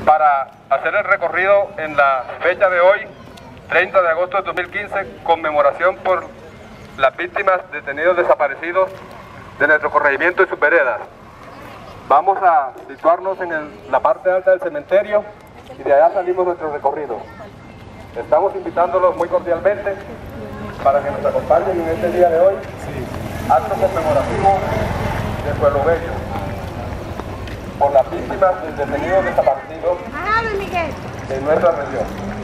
para hacer el recorrido en la fecha de hoy, 30 de agosto de 2015, conmemoración por las víctimas detenidos desaparecidos de nuestro corregimiento y sus veredas. Vamos a situarnos en la parte alta del cementerio y de allá salimos nuestro recorrido. Estamos invitándolos muy cordialmente para que nos acompañen en este día de hoy, acto conmemorativo de Pueblo Bello, por las víctimas de detenidos desaparecidos de nuestra región.